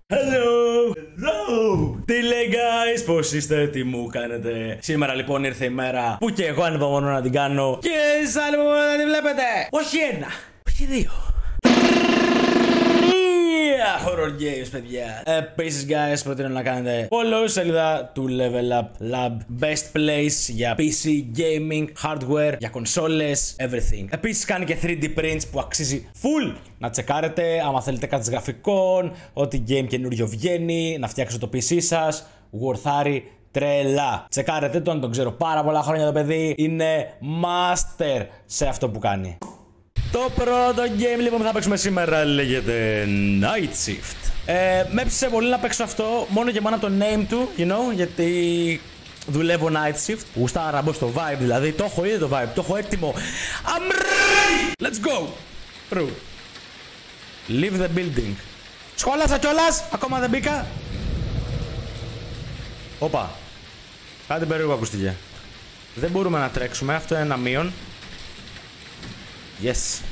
Hello! Hello! Τι λέει guys, πώς είστε, τι μου κάνετε? Σήμερα λοιπόν ήρθε η μέρα που και εγώ ανυπομονώ να την κάνω και εσείς ανυπομονώ να την βλέπετε. Όχι ένα, όχι δύο. Horror games, παιδιά. Επίσης, guys, προτείνω να κάνετε follow σελίδα του Level Up Lab. Best place για PC, gaming, hardware, για κονσόλες, everything. Επίσης, κάνει και 3D prints που αξίζει full να τσεκάρετε. Άμα θέλετε κάτι γραφικών, ό,τι game καινούριο βγαίνει, να φτιάξετε το PC σας, worthάρει τρελά. Τσεκάρετε τον ξέρω πάρα πολλά χρόνια το παιδί. Είναι master σε αυτό που κάνει. Το πρώτο game λοιπόν που θα παίξουμε σήμερα λέγεται Night Shift. Με έψησε πολύ να παίξω αυτό μόνο και μόνο από το name του, you know, γιατί δουλεύω Night Shift. Γουστάρα να μπω στο vibe δηλαδή, το έχω ήδη το vibe, το έχω έτοιμο. I'm ready! Let's go! Bro. Leave the building. Σχόλασα κιόλας, ακόμα δεν μπήκα. Όπα. Κάτι περίεργο ακούστηκε. Δεν μπορούμε να τρέξουμε, αυτό είναι ένα μείον. Yes.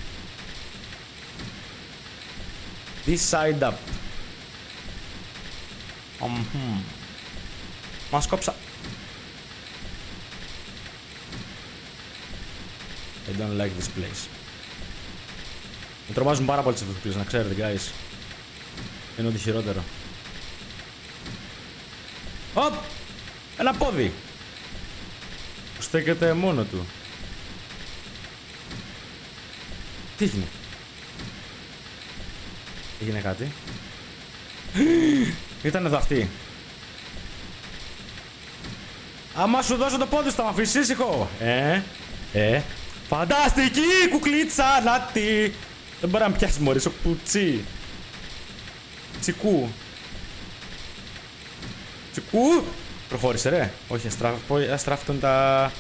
This side up. Μας κόψα. I don't like this place. Με τρομάζουν πάρα πολύ τις αυτοκλήσεις, να ξέρετε guys. Είναι ό,τι χειρότερο. Οπ! Ένα πόδι! Που στέκεται μόνο του. Τι έγινε? Έγινε κάτι? Ήταν εδώ αυτή. Άμα σου δώσω το πόδι θα μ' αφήσεις ήσυχο? Φανταστική κουκλίτσα, νάτι. Δεν μπορεί να πιάσει μωρί, ο κουτσί. Τσικού. Τσικού. Προχώρησε ρε. Όχι, αστράφτουν τα...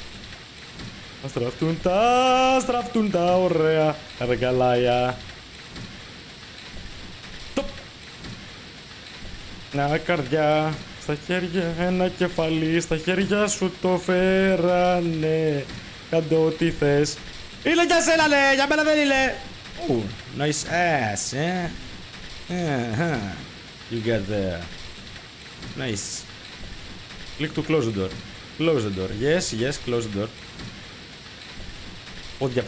Αστραφτούν τα ωραία ρεγκαλάκια. Μια καρδιά στα χέρια, ένα κεφάλι στα χέρια σου το φέρανε. Κάντε ό,τι θες. Είναι για σένα ναι, για μένα δεν είναι. Nice ass, You get there. Nice. Click to close the door. Close the door. Yes, close the door. Πόδια.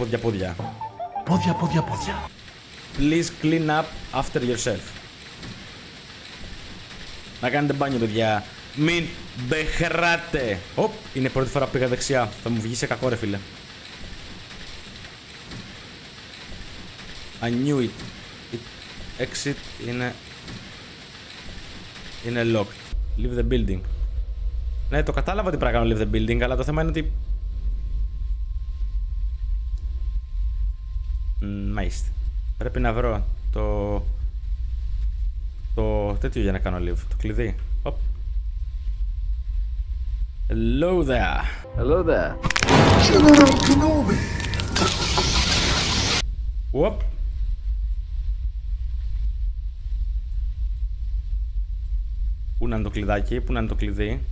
Πόδια. Please clean up after yourself. Να κάνετε μπάνιο, παιδιά. Μην μπεχράτε. Οπ, είναι η πρώτη φορά που πήγα δεξιά. Θα μου βγει σε κακό ρε φίλε. I knew it. Exit είναι locked. Leave the building. Ναι, το κατάλαβα ότι πρέπει να κάνω leave the building, αλλά το θέμα είναι ότι... Μάλιστα. Πρέπει να βρω το τέτοιο για να κάνω live. Το κλειδί. Οπ. Hello there. Hello there. Οπ. Πού να είναι το κλειδάκι, πού να είναι το κλειδί.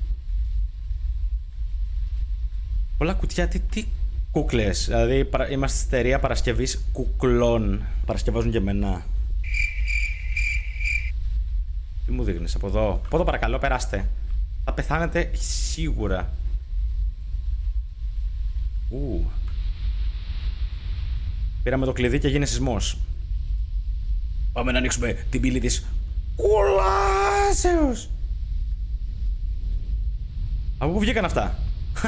Πολλά κουτιά, τι κούκλες. Δηλαδή είμαστε στη εταιρεία παρασκευής κουκλών. Παρασκευάζουν και εμένα. Τι μου δείχνεις από εδώ? Από εδώ παρακαλώ, περάστε. Θα πεθάνετε σίγουρα. Πήραμε το κλειδί και γίνει σεισμός. Πάμε να ανοίξουμε την πύλη της κολάσεως. Από πού βγήκαν αυτά?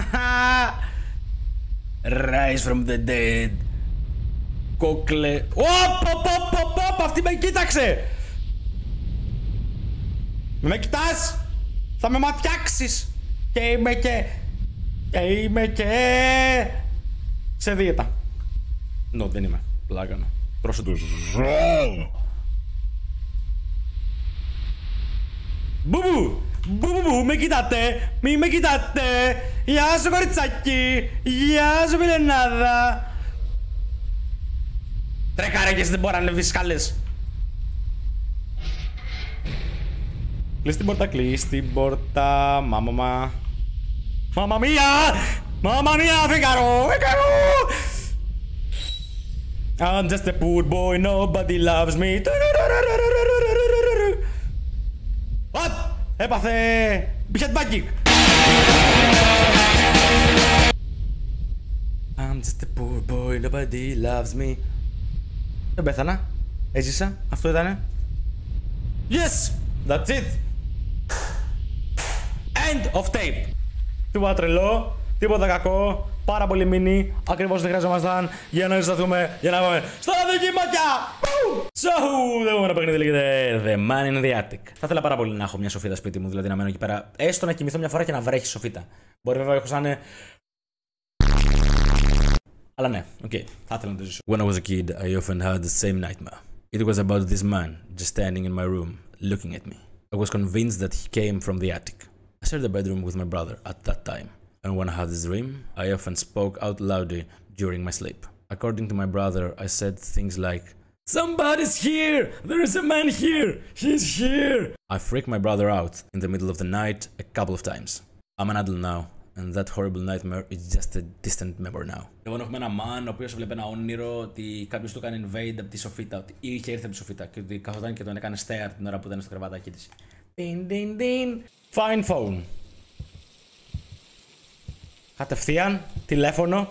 Rise from the dead. Κόκλε. Οπ, αυτή με κοίταξε. Με κοιτάς? Θα με ματιάξεις. Και είμαι και σε δίαιτα. Δεν είμαι. Πλάκανα. Τρώσε το ζώο. Μπου, με κοιτάτε, μη με κοιτάτε. Γεια σου κοριτσάκι, γεια σου φιλενάδα. Τρέχα και δεν μπορεί να ανεβείς σκάλες. Κλείς την πόρτα, μάμα. Μάμα μία, Φιγαρό. I'm just a poor boy, nobody loves me. Έπαθε headback kick. I'm just a poor boy, nobody loves me. Δεν πέθανα. Έζησα. Αυτό ήτανε. Yes! That's it! End of tape! Τίποτα τρελό, τίποτα κακό. Πάρα πολύ μίνι. Ακριβώς δεν χρειαζόμασταν για να ζηταθούμε για να πάμε στα δικήματια! So, το επόμενο παιχνίδι λέγεται The Man in the Attic. Θα ήθελα πάρα πολύ να έχω μια σοφίτα σπίτι μου, δηλαδή να μένω εκεί πέρα. Έστω να κοιμηθώ μια φορά και να βρέχει σοφίτα. Μπορεί βέβαια έχω σαν. Αλλά ναι, οκ, θα ήθελα να το ζήσω. When I was a kid, I often had the same nightmare. It was about this man just standing in my room, looking at me. I was convinced that he came from the attic. I shared the bedroom with my brother at that time, and when I had this dream, I often spoke out loudly during my sleep. According to my brother, I said things like, "Somebody's here! There is a man here! He's here!" I freaked my brother out in the middle of the night a couple of times. I'm an adult now, and that horrible nightmare is just a distant memory now. Λοιπόν, έχουμε ένα man ο οποίος βλέπει ένα όνειρο ότι κάποιος του έκανε invade από τη σοφίτα, ότι είχε έρθει από τη σοφίτα και ότι καθόταν και τον έκανε stare την ώρα που ήταν στο κρεβατάκι της. Din. Fine phone. Κατευθείαν, τηλέφωνο.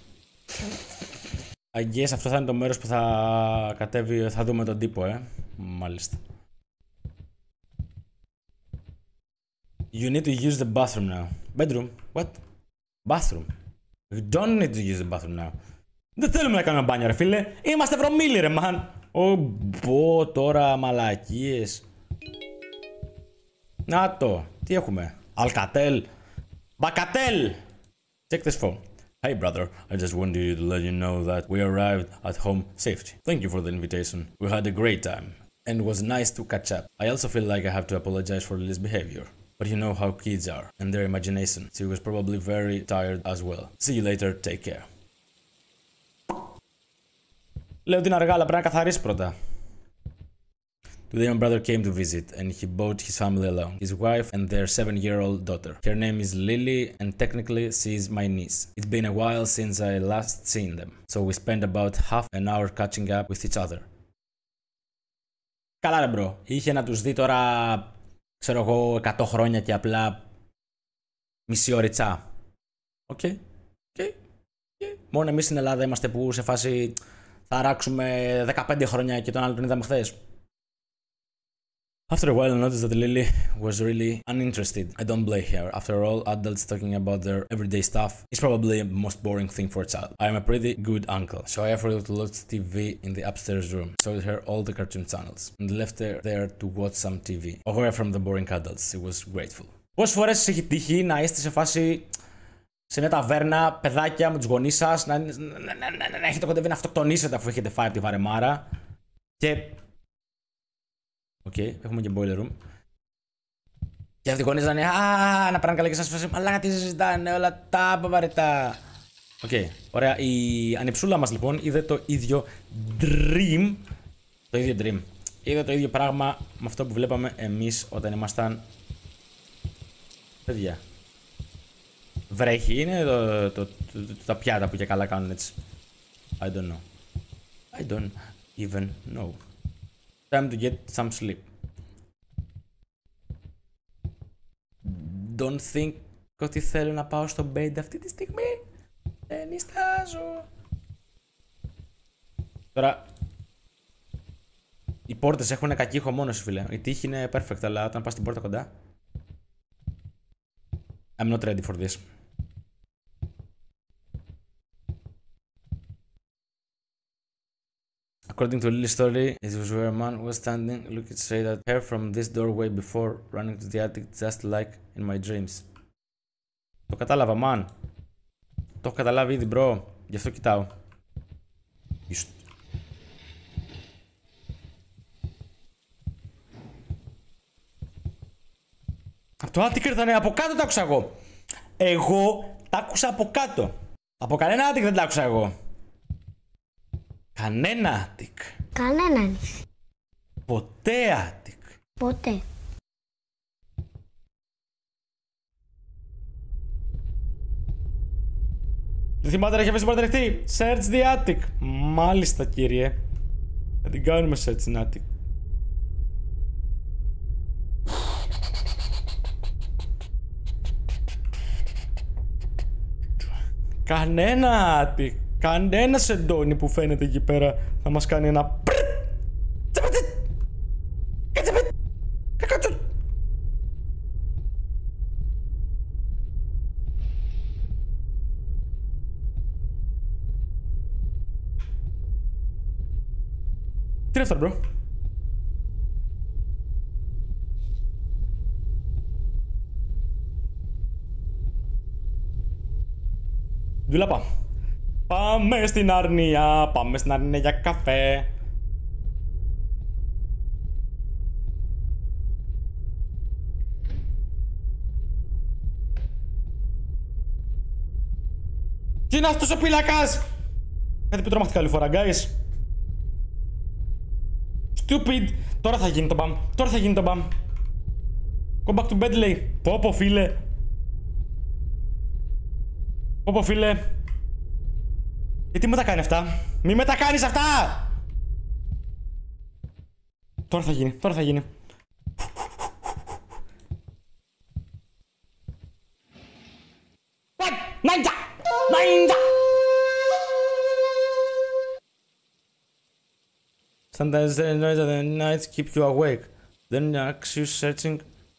I guess αυτό θα είναι το μέρος που θα κατέβει, θα δούμε τον τύπο, Μάλιστα. You need to use the bathroom now. Bedroom? What? Bathroom? You don't need to use the bathroom now. Δεν θέλουμε να κάνουμε μπάνιο, ρε φίλε. Είμαστε βρωμίλοι, ρε, man. Τώρα μαλακίες. Να το. Τι έχουμε? Alcatel. Bacatel. Check this phone. Hey brother, I just wanted to let you know that we arrived at home safely. Thank you for the invitation. We had a great time. And it was nice to catch up. I also feel like I have to apologize for Lily's behavior. But you know how kids are, and their imagination. She was probably very tired as well. See you later, take care. Λέω την αργά, αλλά πρέπει να καθαρίσει πρώτα. Today my brother came to visit, and he brought his family along. His wife and their 7-year-old daughter. Her name is Lily, and technically she is my niece. It's been a while since I last seen them, so we spent about half an hour catching up with each other. Καλά ρε μπρο, είχε να τους δει τώρα, ξέρω εγώ, 100 χρόνια και απλά μισή ωριτσα. Οκ. Μόνο εμείς στην Ελλάδα είμαστε που σε φάση θα αράξουμε 15 χρόνια και τον άλλο τον είδαμε χθες. After a while, I noticed that Lily was really uninterested. I don't blame her. After all, adults talking about their everyday stuff is probably the most boring thing for a child. I am a pretty good uncle, so I offered to watch TV in the upstairs room, showed her all the cartoon channels, and left her there to watch some TV. Away from the boring adults, she was grateful. Πόσες φορές έχει τύχει να είστε σε φάση σε μια ταβέρνα, παιδάκια με τους γονείς σας, να έχετε κοντεύει να αυτοκτονήσετε αφού έχετε φάει από τη βαρεμάρα και. Οκ, έχουμε και boiler room. Και αυτοί οι γονείς λένε να πέραν καλά και σας φάση, αλλά τι συζητάνε όλα τα παπαρετά. Οκ, ωραία. Η ανιψούλα μας λοιπόν είδε το ίδιο dream. Είδε το ίδιο πράγμα με αυτό που βλέπαμε εμείς όταν ήμασταν παιδιά. Βρέχει, είναι τα πιάτα που και καλά κάνουν έτσι. I don't even know. Time to get some sleep. Don't think ότι θέλω να πάω στο bed αυτή τη στιγμή. Δεν νιστάζω. Τώρα, οι πόρτες έχουν κακή ηχομόνωση, φίλε. Η τύχη είναι perfect, αλλά όταν πας στην πόρτα κοντά. I'm not ready for this. According to Lily's story, it was where a man was standing, looking straight at her from this doorway before running to the attic, just like in my dreams. Το κατάλαβα, man. Το έχω καταλάβει ήδη, bro. Γι' αυτό κοιτάω. Από το attic ήρθανε, από κάτω τα άκουσα εγώ. Εγώ τα άκουσα από κάτω. Από κανένα attic δεν τα άκουσα εγώ. Κανένα attic. Κανέναν. Ποτέ attic. Ποτέ. Δεν θυμάται να έχει αφήσει πόρτα ανοιχτή. Search the attic. Μάλιστα, κύριε. Θα την κάνουμε search in attic. Κανένα σεντόνι που φαίνεται εκεί πέρα θα μας κάνει ένα... Τι είναι αυτό, bro? Δουλάπα. Πάμε στην Αρνία, πάμε στην Αρνία για καφέ. Τι είναι αυτός ο πίνακας? Κάτι που τρομακτικά άλλη φορά, guys. Stupid. Τώρα θα γίνει το μπαμ. Go back to bed, λέει. Πω φίλε. Γιατί μου τα κάνει αυτά? Μη με τα κάνεις αυτά! Τώρα θα γίνει. Ninja! Sometimes the noise of the night keep you awake. Then knocks you searching.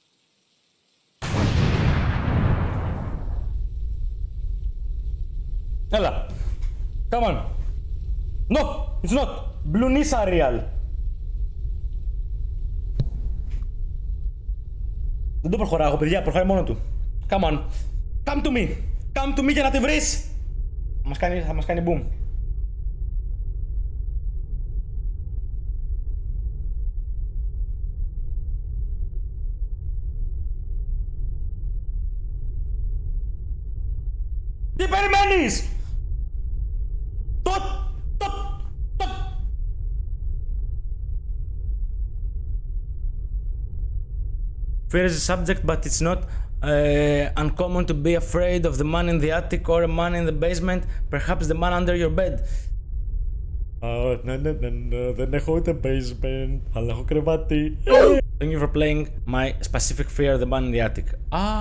Έλα. Come on. No, it's not. Blue Nisa real. Δεν το προχωράω, παιδιά, προχωράει μόνο του. Come on. Come to me. Come to me για να τη βρεις. Θα μας κάνει boom. Τι περιμένεις? Fear is a subject, but it's not uncommon to be afraid of the man in the attic or a man in the basement, perhaps the man under your bed. Ναι, δεν έχω ούτε basement, αλλά έχω κρεβάτι. Thank you for playing my specific fear, the man in the attic.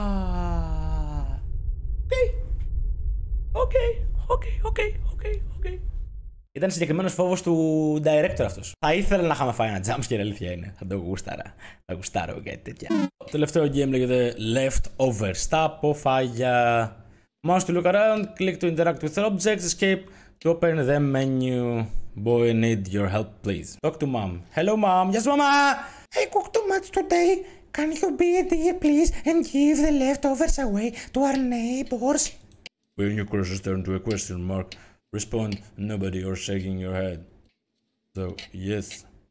Okay. Ήταν συγκεκριμένος φόβος του director αυτός. Θα ήθελα να είχαμε φάει ένα jumpscare, αλήθεια είναι. Θα το γούσταρα. Θα γουστάρω κάτι τέτοια. Το τελευταίο game λέγεται Leftovers. Στα αποφάγια. Mouse to look around, click to interact with objects, escape to open the menu. Boy, need your help, please. Talk to mom. Hello, mom. Yes, mama. I cooked too much today. Can you be a dear, please, and give the leftovers away to our neighbors? When your cursors turn to a question mark, respond nobody or shaking your head. So, yes.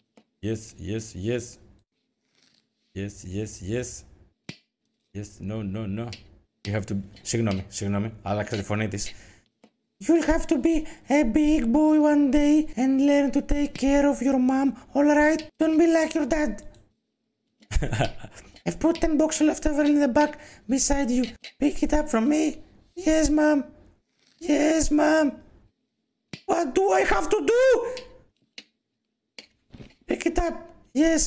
Yes, no. You have to... Συγγνώμη, άλλαξα τη φωνή της. You'll have to be a big boy one day and learn to take care of your mom, alright? Don't be like your dad. I've put 10 boxes leftover in the back beside you. Pick it up from me. Yes, mom. What do I have to do? Pick it up. Yes.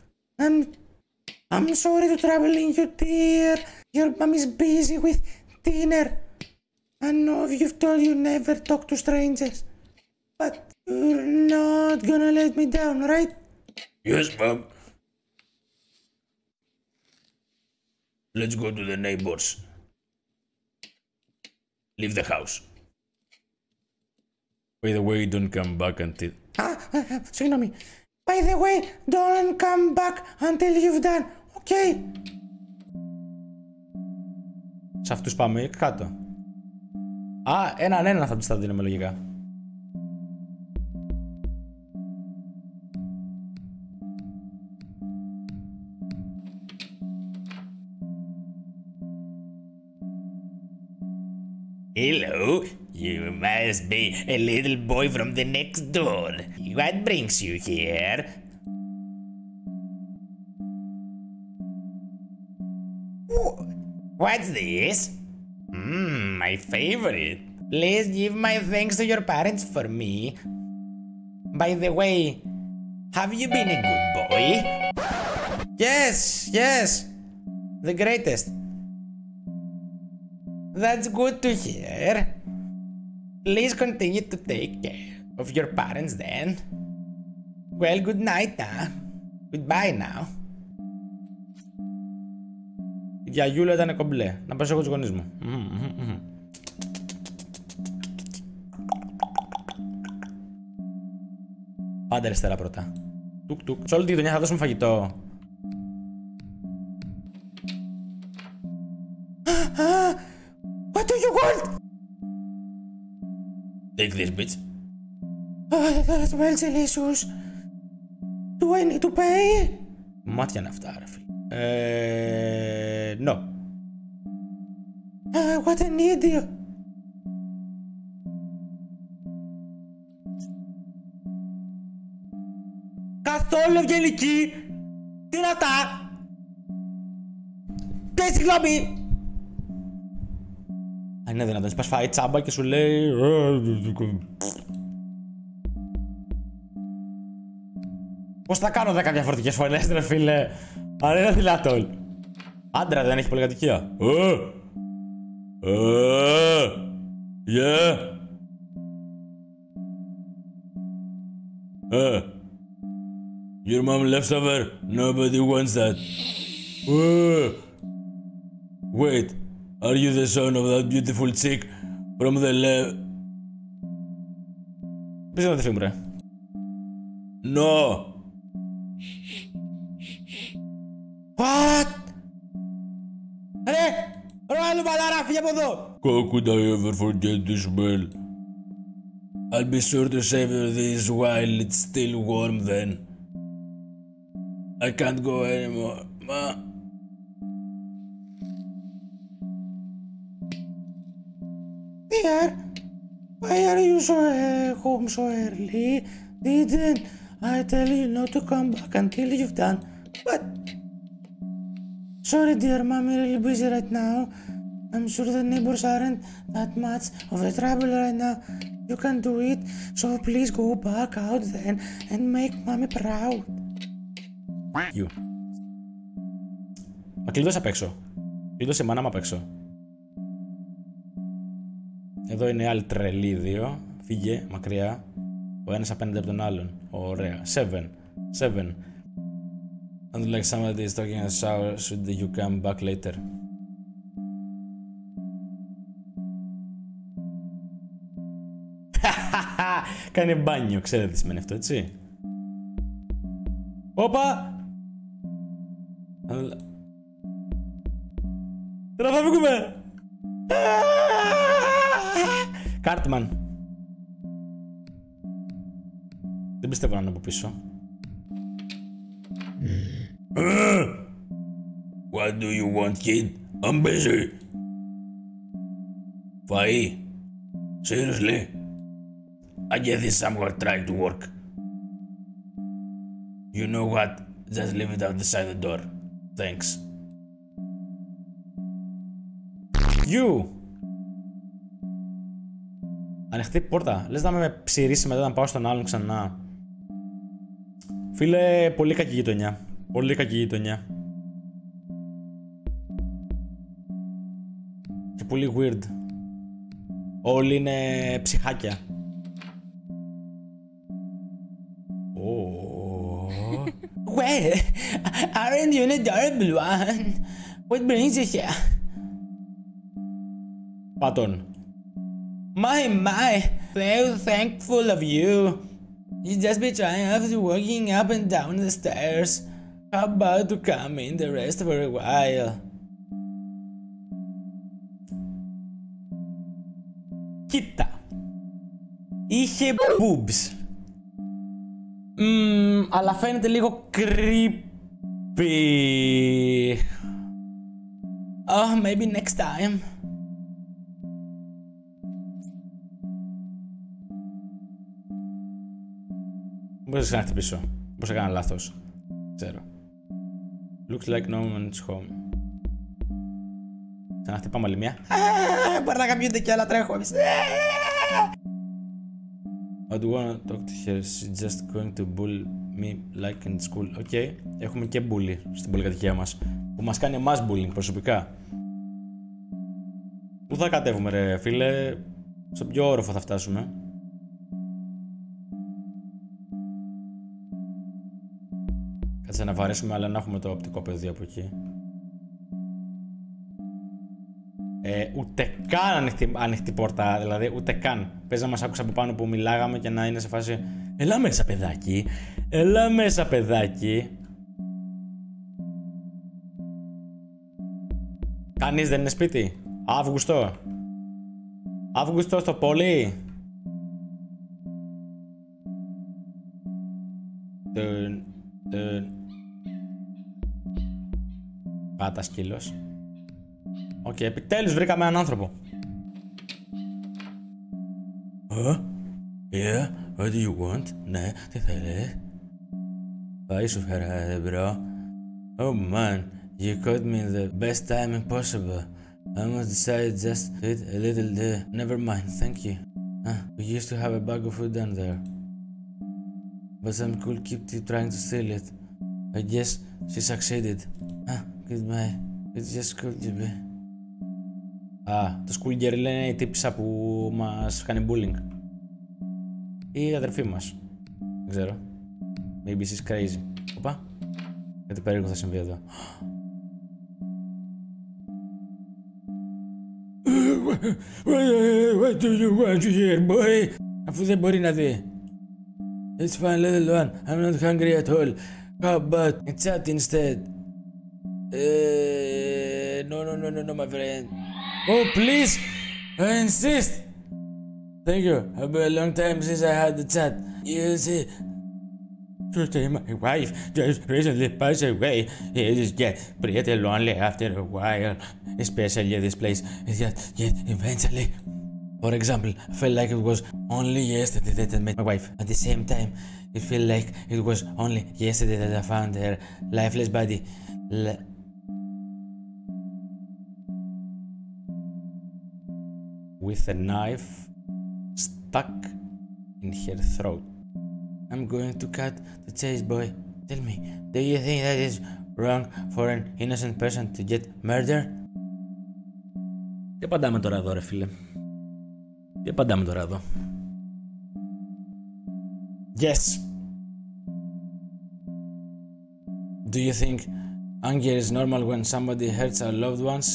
I'm sorry to trouble you, dear. Your mom is busy with dinner. I know you've told you never talk to strangers. But you're not gonna let me down, right? Yes, mom. Let's go to the neighbors. Leave the house. By the way, don't come back until... συγγνώμη. By the way, don't come back until you've done. Okay. Σε αυτούς πάμε κάτω. Έναν θα τους τα δίνουμε λογικά. Hello, you must be a little boy from the next door. What brings you here? What's this? My favorite. Please give my thanks to your parents for me. By the way, have you been a good boy? Yes. The greatest. That's good to hear. Please continue to take care of your parents then. Well, good night now. Goodbye now. Η γιαγιούλα ήταν κομπλέ. Να πέσω εγώ τους γονείς μου. Πάντα αριστερά πρώτα. Τουκ τουκ. Σε όλη τη γειτονιά θα δώσουμε φαγητό. What do you want? Take this, bitch. That smells delicious. Do I need to pay? Μάτια είναι αυτά, ρε φίλε. No. What an idiot. Καθόλου ευγενική. Δυνατά. Και συγγνώμη. Αν είναι δυνατόν, πας φάει τσάμπα και σου λέει... Πώς θα κάνω 10 διαφορετικές φωνές, ρε φίλε. Αν είναι δυνατόν. Άντρα δεν έχει πολυκατοικία. Yeah. Your mom left over. Nobody wants that. Wait. Are you the son of that beautiful chick from the left? Πες να τη μου, ρε. No. What? Ρε! Ρόλου μαλάρα, φύγε από εδώ! How could I ever forget the smell? I'll be sure to savor this while it's still warm then. I can't go anymore. Dear, why are you home so early? Didn't I tell you not to come back until you've done? But... Sorry dear, mommy really busy right now. I'm sure the neighbors aren't that much of a trouble right now. You can do it, so please go back out then and make mommy proud. You. Μα κλείδωσε απ' έξω. Κλείδωσε η μάνα μου απ' έξω. Εδώ είναι άλλοι τρελοί δύο. Φύγε, μακριά. Ο ένας απέναντι από τον άλλον. Ωραία. 7. And like somebody is talking in the shower, should you come back later? Κάνει μπάνιο, ξέρετε τι σημαίνει αυτό, έτσι. Όπα! Τώρα θα βγούμε! Κάρτμαν. Δεν πιστεύω να είναι από πίσω. What do you want, kid? I'm busy. Φαΐ. Seriously? I guess this somewhere trying to work. You know what? Just leave it out beside the door. Thanks. You! Ανοιχτή πόρτα. Λες να με ψηρίσει μετά να πάω στον άλλον ξανά. Φίλε, πολύ κακή γειτονιά. Πολύ κακή γειτονιά. Και πολύ weird. Όλοι είναι ψυχάκια. Well, aren't you an adorable one? What brings you here? Πατών. My, so thankful of you. You just be trying after walking up and down the stairs. How about to come in the rest for a while? Κοίτα. Είχε boobs. Αλλά φαίνεται λίγο creepy. Oh, maybe next time. Μπορείς να χτυπήσω. Πώς έκανα λάθος. Ξέρω. Looks like no one's home. Ξαναχτυπάμε άλλη μια. Μπορεί να καμιούνται κι άλλα, τρέχω εμείς. I do wanna talk to her. She's just going to bully me like in school. Okay. Έχουμε και bully στην πολυκατοικία μας. Που μας κάνει εμάς bullying προσωπικά. Πού θα κατέβουμε ρε φίλε? Στο ποιο όροφο θα φτάσουμε? Κάτσε να βαρέσουμε, αλλά να έχουμε το οπτικό πεδίο από εκεί. Ούτε καν ανοιχτή πόρτα, δηλαδή ούτε καν. Πες να μας άκουσα από πάνω που μιλάγαμε και να είναι σε φάση έλα μέσα παιδάκι, έλα μέσα παιδάκι. Κανείς δεν είναι σπίτι? Αύγουστο. Αύγουστο στο πόλι. Πάτα σκύλος. Οκ, επιτέλους βρήκαμε έναν άνθρωπο. Yeah, what do you want? Ναι, τι θέλεις? Πάει σου φέρα, bro. Oh man, you caught me in the best timing possible. I almost decided just to eat a little there. Never mind, thank you. We used to have a bag of food down there. But some cool keep trying to steal it. I guess she succeeded. Goodbye. It's just cool to be. Το school girl είναι η τύπισσα που μας κάνει bullying. Ή η αδερφή μας. Δεν ξέρω. Maybe she's crazy. Οπα. Κάτι περίεργο θα συμβεί εδώ. What do you want to hear, boy? Αφού δεν μπορεί να δει. It's fine, little one. I'm not hungry at all. How about a chat instead? No, my friend. Oh, please! I insist! Thank you. It's been a long time since I had the chat. You see, today my wife just recently passed away. It is get pretty lonely after a while, especially this place. Yet eventually. For example, I felt like it was only yesterday that I met my wife. At the same time, it felt like it was only yesterday that I found her lifeless body. With a knife stuck in her throat. I'm going to cut the chase, boy. Tell me, do you think that is wrong for an innocent person to get murdered? Τι απαντάμε τώρα εδώ, ρε φίλε? Τι απαντάμε τώρα εδώ? Yes. Do you think anger is normal when somebody hurts our loved ones?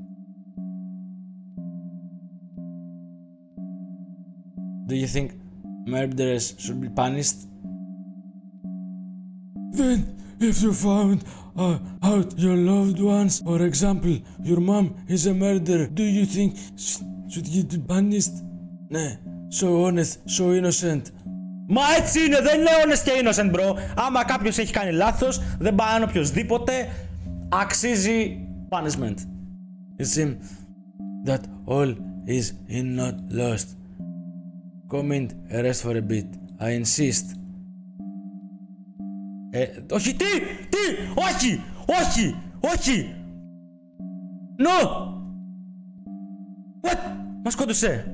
Do you think murderers should be punished? Then, if you found out your loved ones, for example, your mom is a murderer, do you think should get punished? Ναι, so honest, so innocent. Μα έτσι είναι, δεν είναι honest και innocent, bro. Άμα κάποιος έχει κάνει λάθος, δεν πάει οποιοσδήποτε, αξίζει punishment. It seems that all is in not lost. Comment a rest for a bit. I insist. Όχι, τι, όχι. No. What? Μας σκότωσε.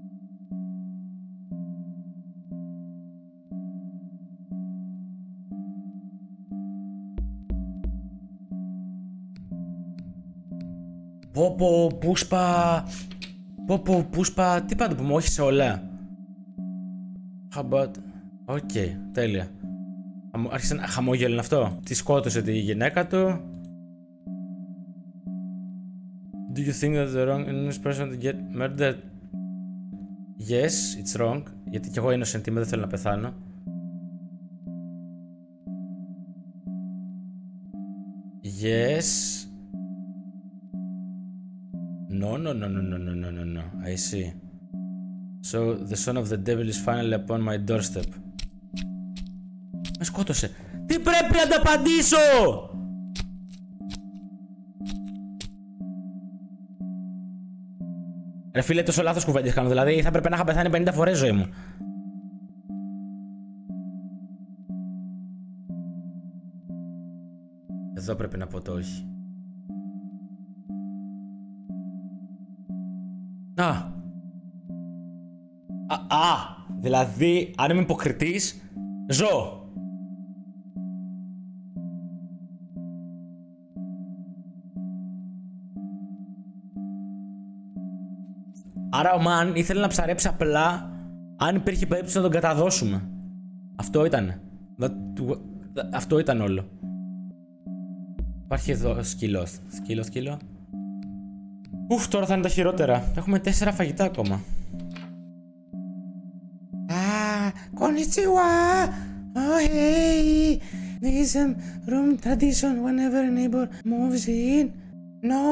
Πούσπα, τι πάντα που μου, όχι σε όλα. How about... Οκ, τέλεια. Άρχισε να χαμόγελνε αυτό. Τη σκότωσε τη γυναίκα του. Do you think that the wrong innocent person to get murdered? Yes, it's wrong. Γιατί κι εγώ innocent είμαι, δεν θέλω να πεθάνω. Yes. No. I see. So the son of the devil is finally upon my doorstep. Με σκότωσε. Τι πρέπει να τα απαντήσω! Ρε φίλε, τόσο λάθος κουβέντες κάνω, δηλαδή θα πρέπει να είχα πεθάνει 50 φορές ζωή μου. Εδώ πρέπει να πω το όχι. Δηλαδή, αν είμαι υποκριτής, ζω. Άρα ο Man ήθελε να ψαρέψει απλά αν υπήρχε περίπτωση να τον καταδώσουμε. Αυτό ήταν. Αυτό ήταν όλο. Υπάρχει εδώ σκύλος. Σκύλο. Ουφ, τώρα θα είναι τα χειρότερα. Έχουμε 4 φαγητά ακόμα. Konnichiwa! Oh hey! There's some room tradition whenever a neighbor moves in. No!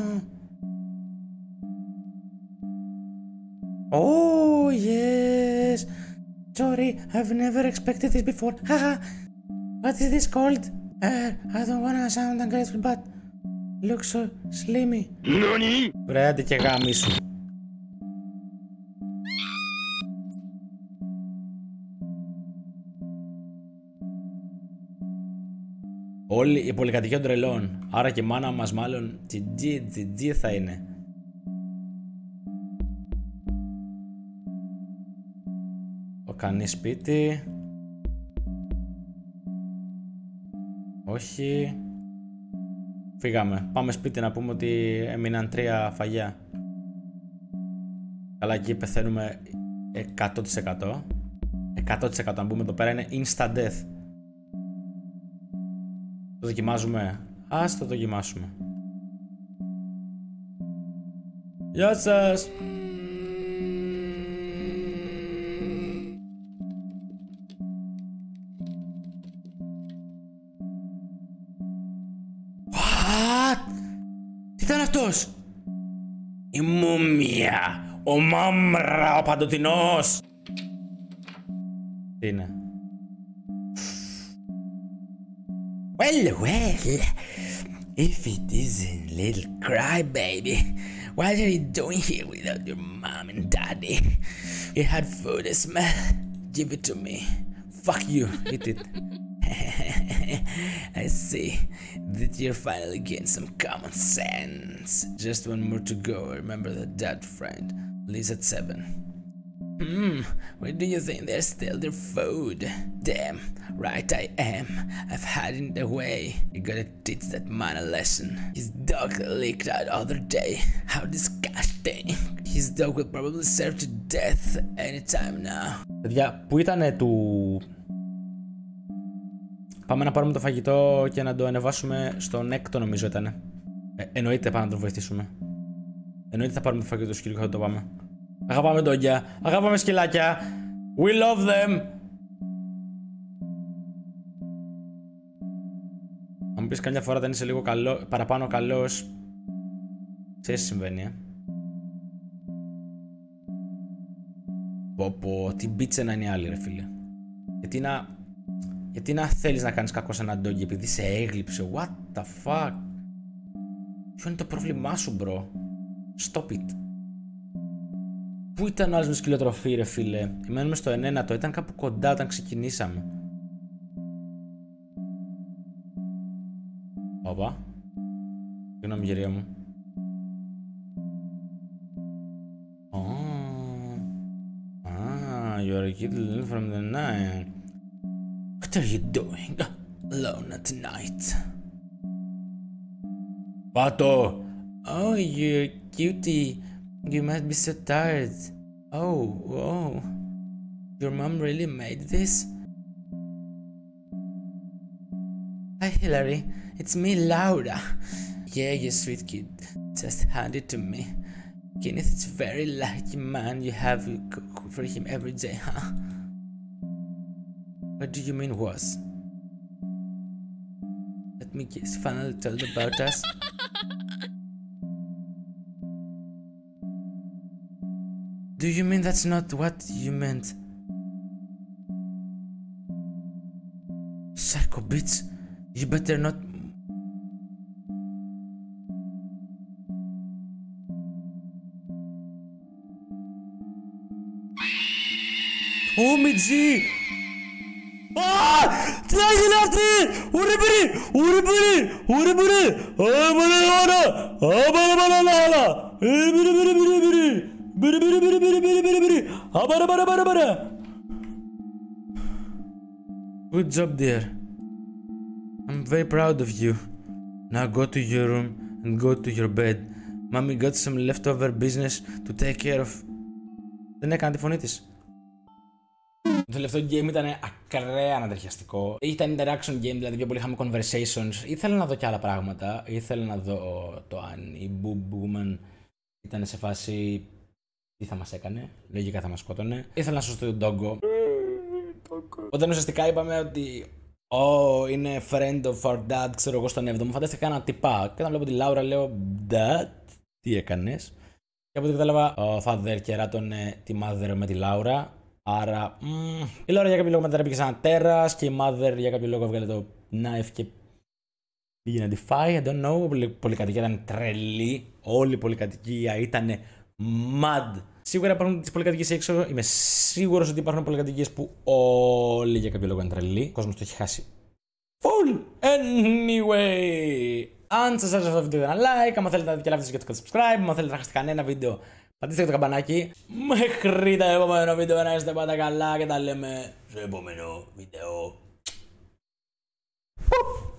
Oh yes! Sorry, I've never expected this before. Haha! What is this called? I don't wanna sound ungrateful, but looks so slimy. Nani? Βρέατε και γάμι σου. Όλη η πολυκατοικία των τρελών. Άρα και η μάνα μας μάλλον GG θα είναι. Το κάνει σπίτι. Όχι. Φύγαμε. Πάμε σπίτι να πούμε ότι έμειναν 3 φαγιά. Καλά, εκεί πεθαίνουμε 100%. 100% αν πούμε εδώ πέρα είναι instant death. Το δοκιμάζουμε. Ας το δοκιμάσουμε. Γεια σας! What? Τι ήταν αυτός? Η μούμια! Ο Μάμρα, ο παντοτινός! Τι είναι? Well, if it isn't little crybaby, what are you doing here without your mom and daddy? You had food to smell. Give it to me. Fuck you, eat it. I see that you're finally getting some common sense. Just one more to go. Remember that dead friend leaves at 7. Where do you think they're still their food? Damn, right I am. I've had it away. You gotta teach that man a lesson. His dog leaked out the other day. How disgusting. His dog will probably serve to death anytime now. Παιδιά, πού ήτανε του... Πάμε να πάρουμε το φαγητό και να το ανεβάσουμε στον έκτο νομίζω ήτανε. Εννοείται πάμε να τον βοηθήσουμε. Εννοείται θα πάρουμε το φαγητό του σκύλου και θα το πάμε. Αγαπάμε ντόγια, αγαπάμε σκυλάκια. We love them. Αν μου πεις καμιά φορά δεν είσαι λίγο παραπάνω καλός, ξέρεις τι συμβαίνει, Πω, τι μπίτσε να είναι η άλλη ρε φίλε. Γιατί να θέλεις να κάνεις κακό σε έναν ντόγι επειδή σε έγλειψε. What the fuck. Ποιο είναι το πρόβλημά σου bro. Stop it. Πού ήταν ο άλλος με σκυλοτροφή ρε φίλε? Μένουμε στο 9ο, ήταν κάπου κοντά όταν ξεκινήσαμε. Όπα. Συγγνώμη γερία μου. You're a kid from the night. What are you doing alone at night? Pato! Oh, you cutie. You must be so tired. Oh, your mom really made this? Hi, Hillary. It's me, Laura. Yeah, you sweet kid. Just hand it to me. Kenneth, it's very lucky man you have cook for him every day, huh? What do you mean was? Let me guess, finally told about us? Do you mean that's not what you meant? Psycho bitch, you better not... Oh, Midzi! Ah! Τι έγινε αυτή! Ουρε πυρί! Ουρε πυρί! Ουρε πυρί! Άμανε ώρα! Άμανε μαλαλάλα! Πυρί πυρί πυρί πυρί! Πυρί πυρί πυρί πυρί πυρί πυρί πυρί! Άμανε παρα παρα παρα! Good job dear. I'm very proud of you. Now go to your room and go to your bed. Mommy got some leftover business to take care of. Δεν έκανε τη φωνή της. Το τελευταίο game ήταν ακραία ανατριχιαστικό. Ήταν interaction game, δηλαδή πιο πολύ είχαμε conversations. Ήθελα να δω και άλλα πράγματα. Ήθελα να δω το αν η Boo Woman ήταν σε φάση τι θα μας έκανε. Λογικά θα μας σκότωνε. Ήθελα να σωστώ τον Doggo. Όταν ουσιαστικά είπαμε ότι είναι friend of our dad, ξέρω εγώ στον 7ο, φαντάστηκα ένα τυπά. Και όταν βλέπω τη Λάουρα λέω Dad, τι έκανες? Και από ό,τι κατάλαβα, ο father κεράτωνε τη mother με τη Λάουρα. Άρα, η Λάουρα για κάποιο λόγο μετατράπηκε σε ένα τέρας και η mother για κάποιο λόγο έβγαλε το knife και πήγε να τη φάει. I don't know. Η πολυκατοικία ήταν τρελή. Όλη η πολυκατοικία ήταν mad. Σίγουρα υπάρχουν τις πολυκατοικίες έξω. Είμαι σίγουρος ότι υπάρχουν πολυκατοικίες που όλοι για κάποιο λόγο είναι τρελοί. Ο κόσμος το έχει χάσει. Full! Anyway! Αν σας άρεσε αυτό το βίντεο, ένα like. Αν θέλετε να δείτε και λάβετε και το subscribe. Αν θέλετε να χάσετε κανένα βίντεο, πατήστε το καμπανάκι. Μέχρι το επόμενο βίντεο να είστε πάντα καλά και τα λέμε στο επόμενο βίντεο.